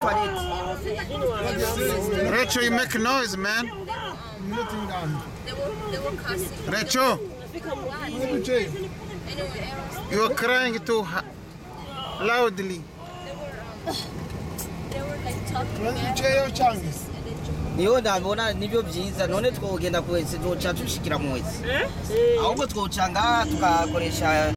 Rachel, you make noise, man. They were cussing. Rachel, you are crying too loudly. They were like talking. niyo ndabona nibyo byiza none twogenda kwese zoca tushikira mwese ahubwo twocanga tukakoresha